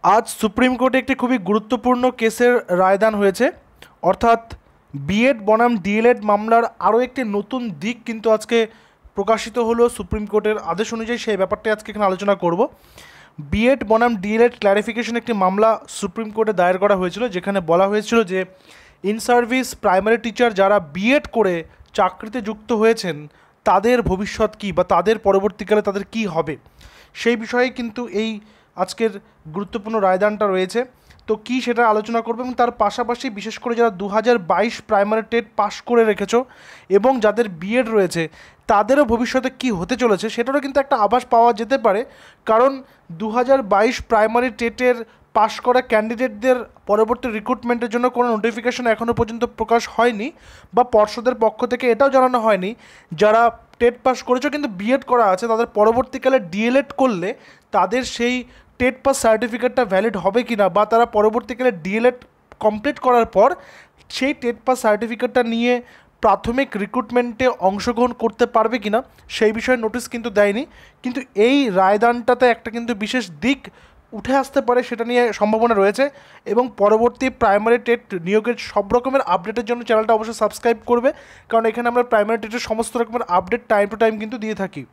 আজ সুপ্রিম কোর্টে একটি খুবই গুরুত্বপূর্ণ কেসের রায়দান হয়েছে। অর্থাৎ বিএড বনাম ডিএলএড মামলার আরও একটি নতুন দিক কিন্তু আজকে প্রকাশিত হলো সুপ্রিম কোর্টের আদেশ অনুযায়ী। সেই ব্যাপারটি আজকে এখানে আলোচনা করব। বিএড বনাম ডিএলএড ক্ল্যারিফিকেশন একটি মামলা সুপ্রিম কোর্টে দায়ের করা হয়েছিল, যেখানে বলা হয়েছিল যে ইন সার্ভিস প্রাইমারি টিচার যারা বিএড করে চাকরিতে যুক্ত হয়েছেন তাদের ভবিষ্যৎ কী বা তাদের পরবর্তীকালে তাদের কী হবে, সেই বিষয়ে কিন্তু এই আজকের গুরুত্বপূর্ণ রায়দানটা রয়েছে। তো কী সেটা আলোচনা করবে এবং তার পাশাপাশি বিশেষ করে যারা 2022 প্রাইমারি টেট পাশ করে রেখেছো এবং যাদের বিএড রয়েছে তাদেরও ভবিষ্যতে কি হতে চলেছে সেটারও কিন্তু একটা আভাস পাওয়া যেতে পারে। কারণ 2022 প্রাইমারি টেটের পাশ করা ক্যান্ডিডেটদের পরবর্তী রিক্রুটমেন্টের জন্য কোনো নোটিফিকেশন এখনও পর্যন্ত প্রকাশ হয়নি বা পর্ষদের পক্ষ থেকে এটাও জানানো হয়নি যারা টেট পাস করেছো কিন্তু বিএড করা আছে তাদের পরবর্তীকালে ডিএলএড করলে তাদের সেই টেট পাস সার্টিফিকেটটা ভ্যালিড হবে কি না, বা তারা পরবর্তীকালে ডিএলএড কমপ্লিট করার পর সেই টেট পাস সার্টিফিকেটটা নিয়ে প্রাথমিক রিক্রুটমেন্টে অংশগ্রহণ করতে পারবে কি না সেই বিষয়ে নোটিশ কিন্তু দেয়নি। কিন্তু এই রায়দানটাতে একটা কিন্তু বিশেষ দিক উঠে আসতে পারে, সেটা নিয়ে সম্ভাবনা রয়েছে। এবং পরবর্তী প্রাইমারি টেট নিয়োগের সব রকমের আপডেটের জন্য চ্যানেলটা অবশ্যই সাবস্ক্রাইব করবে, কারণ এখানে আমরা প্রাইমারি টেটের সমস্ত রকমের আপডেট টাইম টু টাইম কিন্তু দিয়ে থাকি।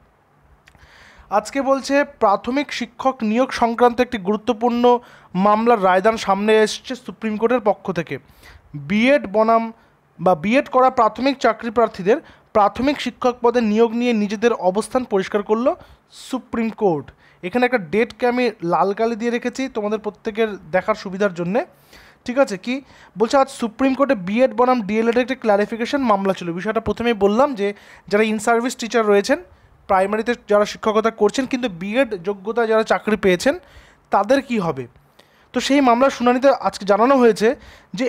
আজকে বলছে প্রাথমিক শিক্ষক নিয়োগ সংক্রান্ত একটি গুরুত্বপূর্ণ মামলার রায়দান সামনে এসছে সুপ্রিম কোর্টের পক্ষ থেকে। বিএড বনাম বা বিএড করা প্রাথমিক চাকরি প্রার্থীদের প্রাথমিক শিক্ষক পদে নিয়োগ নিয়ে নিজেদের অবস্থান পরিষ্কার করলো সুপ্রিম কোর্ট। এখানে একটা ডেটকে আমি লাল কালি দিয়ে রেখেছি তোমাদের প্রত্যেকের দেখার সুবিধার জন্যে। ঠিক আছে, কি বলছে, আজ সুপ্রিম কোর্টে বিএড বনাম ডিএলএড একটি ক্ল্যারিফিকেশন মামলা ছিল। বিষয়টা প্রথমেই বললাম যে যারা ইন সার্ভিস টিচার রয়েছেন, প্রাইমারিতে যারা শিক্ষকতা করছেন কিন্তু বিএড যোগ্যতা যারা চাকরি পেয়েছেন তাদের কি হবে। তো সেই মামলার শুনানিতে আজকে জানানো হয়েছে যে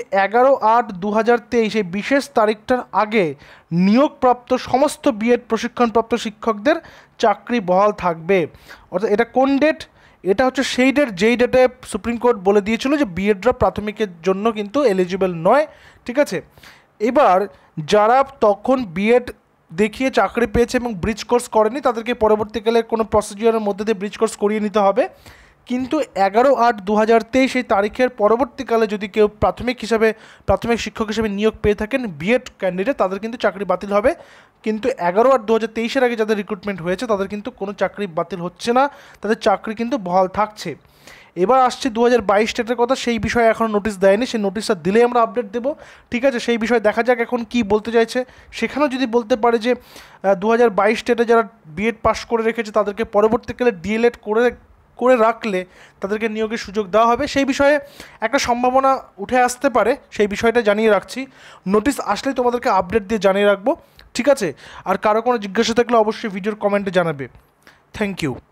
11/8/2023 এই বিশেষ তারিখটার আগে নিয়োগপ্রাপ্ত সমস্ত বিএড প্রশিক্ষণপ্রাপ্ত শিক্ষকদের চাকরি বহাল থাকবে। অর্থাৎ এটা কোন ডেট? এটা হচ্ছে সেই ডেট যেই ডেটে সুপ্রিম কোর্ট বলে দিয়েছিল যে বিএডরা প্রাথমিকের জন্য কিন্তু এলিজিবল নয়। ঠিক আছে, এবার যারা তখন বিএড দেখিয়ে চাকরি পেয়েছে এবং ব্রিজ কোর্স করেনি তাদেরকে পরবর্তীকালে কোনো প্রসিডিওরের মধ্যে দিয়ে ব্রিজ কোর্স করিয়ে নিতে হবে। কিন্তু 11/8/2023 এই তারিখের পরবর্তীকালে যদি কেউ প্রাথমিক শিক্ষক হিসেবে নিয়োগ পেয়ে থাকেন বিএড ক্যান্ডিডেট, তাদের কিন্তু চাকরি বাতিল হবে। কিন্তু 11/8/2023 আগে যাদের রিক্রুটমেন্ট হয়েছে তাদের কিন্তু কোনো চাকরি বাতিল হচ্ছে না, তাদের চাকরি কিন্তু বহাল থাকছে। এবার আসছে 2022 টেটের কথা, সেই বিষয়ে এখনও নোটিশ দেয়নি, সেই নোটিশটা দিলেই আমরা আপডেট দেবো। ঠিক আছে, সেই বিষয়ে দেখা যাক এখন কি বলতে চাইছে। সেখানেও যদি বলতে পারে যে 2022 টেটে যারা বিএড পাস করে রেখেছে তাদেরকে পরবর্তীকালে ডিএলএড করে রাখলে তাদেরকে নিয়োগের সুযোগ দেওয়া হবে, সেই বিষয়ে একটা সম্ভাবনা উঠে আসতে পারে। সেই বিষয়টা জানিয়ে রাখছি, নোটিশ আসলেই তোমাদেরকে আপডেট দিয়ে জানিয়ে রাখবো। ঠিক আছে, আর কারো কোনো জিজ্ঞাসা থাকলে অবশ্যই ভিডিওর কমেন্টে জানাবে। Thank you.